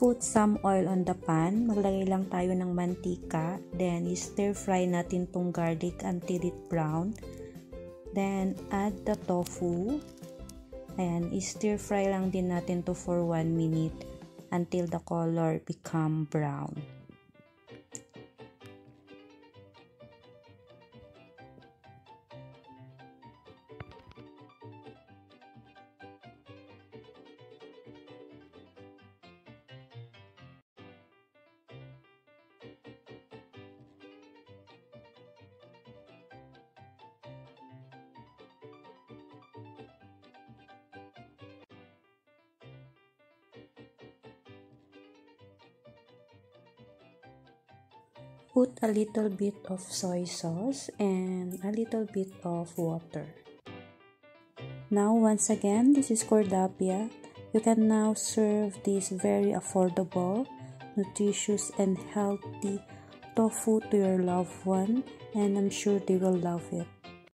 put some oil on the pan. Maglagay lang tayo ng mantika. Then, stir fry natin tong garlic until it brown. Then, add the tofu. Ayan, stir fry lang din natin to for 1 minute until the color become brown. Put a little bit of soy sauce and a little bit of water. Now, once again, this is Cordapia. You can now serve this very affordable, nutritious, and healthy tofu to your loved one, and I'm sure they will love it.